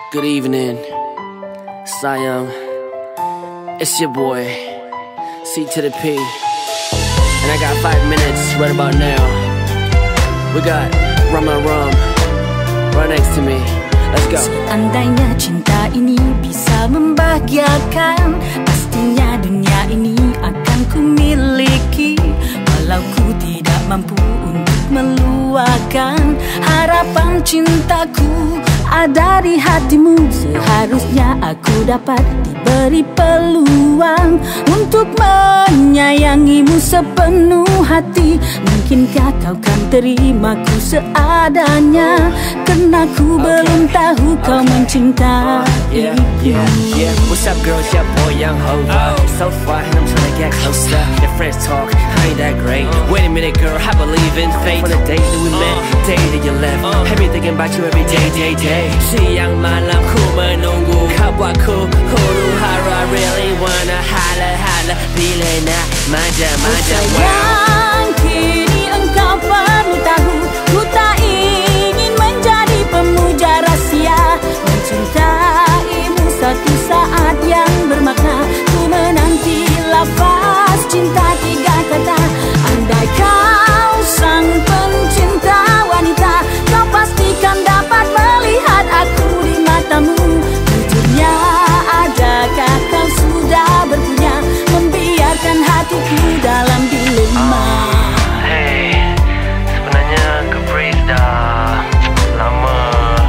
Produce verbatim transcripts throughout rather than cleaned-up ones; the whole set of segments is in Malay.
Good evening, Siam. It's your boy, C to the P. And I got five minutes right about now. We got Rum and Rum right next to me. Let's go. Seandainya cinta ini bisa membahagiakan, pastinya dunia ini akan ku miliki. Walau ku tidak mampu untuk meluahkan harapan cintaku ada di hatimu. Seharusnya aku dapat diberi peluang untuk menyayangimu sepenuh hati. Mungkinkah kau kan terimaku seadanya, karena ku okay. belum tahu kau okay. mencintai. Yeah, yeah, yeah. What's up, girl? It's your boy, Young Hova. So far, and I'm trying to get closer. Your friends talk, I ain't that great. Wait a minute, girl, I believe in fate. From the day that we met, day that you left, have me thinking about you every day, day, day. Siang malam ku menunggu kau buatku huru hara. Really wanna holla, holla, bila nak manja, manja. Sayang, kini engkau perlu tahu, ku tak ingin menjadi pemuja rahsia. Mencintaimu satu saat yang bermakna, ku menanti lafaz cinta tiga kata. Andai kau sang pencinta wanita, kau pastikan dapat melihat aku di matamu. Jujurnya, adakah kau sudah berpunya, membiarkan hatiku dalam dilema? uh, Hey, sebenarnya ke breeze dah lama.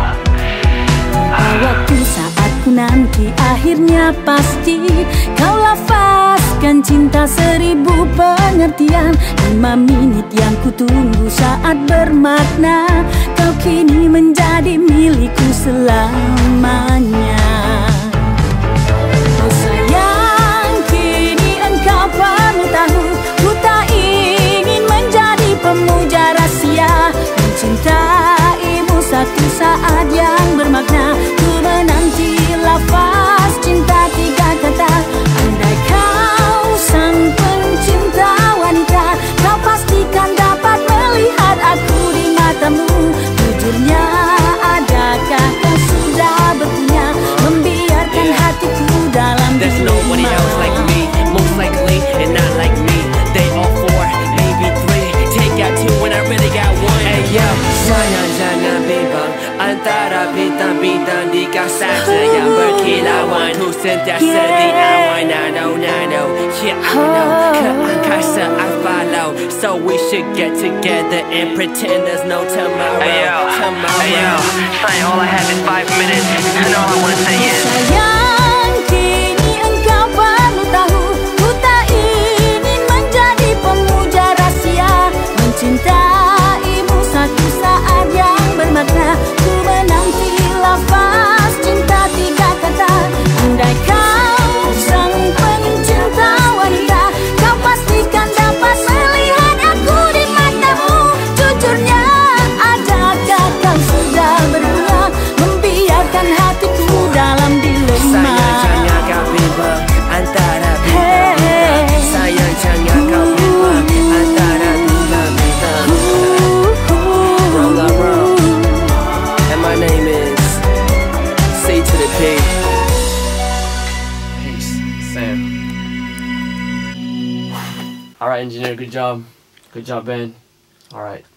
Waktu saat ku nanti akhirnya pasti kau lafazkan cinta seribu pengertian. Lima menit yang ku tunggu saat bermakna, kau kini menjadi milikku selamanya. Oh sayang, kini engkau perlu tahu, ku tak ingin menjadi pemuja rahsia. Mencintaimu satu saat yang bermakna, ku menanti lafaz cinta tiga kata. Andai kau sang pencinta wanita, kau pastikan dapat melihat aku di matamu. Jujurnya, adakah kau sudah berpunya, membiarkan hatiku dalam dilema? There's nobody else like me, most likely, and not like me. They all four, maybe three. Take out two when I really got one. Hey yo, sayang jangan bimbang antara bintang-bintang di kasaja yang berkilauan. Ku sentiasa di awan, nano nano, yeah I know. Ke angkasa I follow, so we should get together and pretend there's no tomorrow. Hey yo, tomorrow. hey yo, say all I have is five minutes, and all I wanna say is sayang, kini engkau perlu tahu, ku tak ingin menjadi pemuja rahsia. Mencintaimu satu saat yang bermakna, ku menanti lafaz cinta tiga kata. Andai kau sang pencinta wanita, kau pastikan dapat melihat aku di matamu. Jujurnya, adakah kau sudah berpunya, membiarkan hatiku dalam dilema? Sayang jangan kau bimbang antara bintang-bintang. Sayang jangan kau bimbang antara bintang-bintang. Roll up, roll. And my name is C to the P. Peace, Sam. Alright, engineer, good job. Good job, Ben. Alright.